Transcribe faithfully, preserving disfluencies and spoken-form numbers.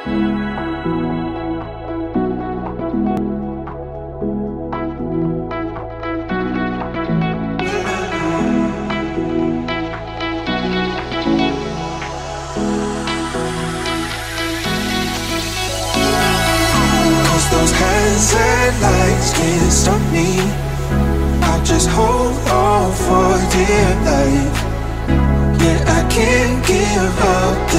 Those hands and lights can't stop me. I'll just hold on for dear life. Yeah, I can't give up.